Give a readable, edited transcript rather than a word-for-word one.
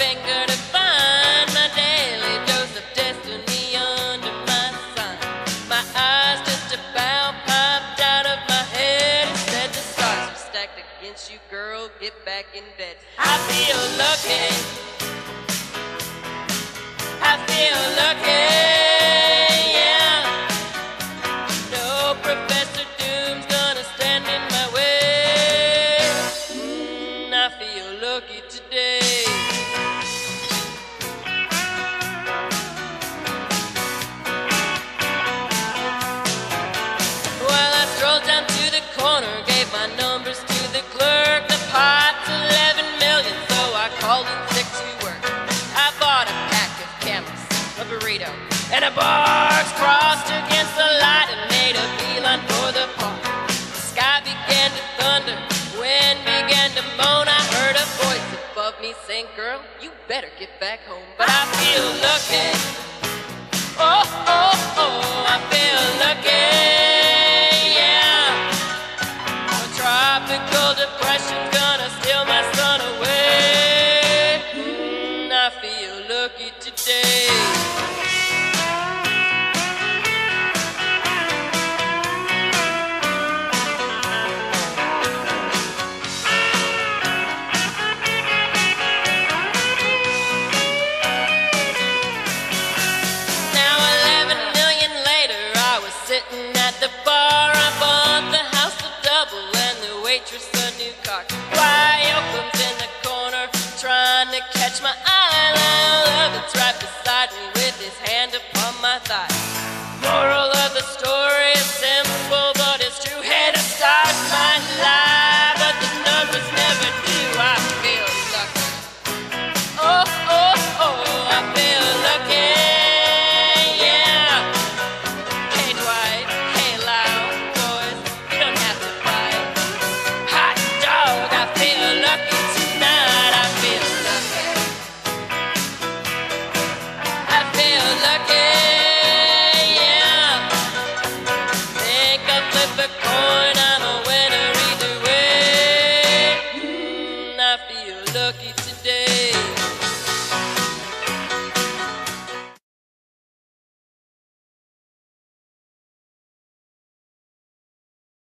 anger to find my daily dose of destiny under my sign. My eyes just about popped out of my head. It said the stars are stacked against you, girl, get back in bed. I feel lucky, I feel lucky, yeah. No Professor Doom's gonna stand in my way. I feel lucky today. Well, I strolled down to the corner, gave my numbers to the clerk. The pot's 11 million, so I called in sick to work. I bought a pack of Camels, a burrito, and a barks. Crossed against the light and made a beeline for the park. The sky began to thunder, wind began to moan. I heard a voice above me saying, girl, you better get back home. But I feel lucky, oh, oh, oh, I feel lucky, yeah. A tropical depression's gonna steal my sun away. I feel lucky today. Sitting at the bar, I bought the house for double and the waitress a new car. Why, comes in the corner trying to catch my eye.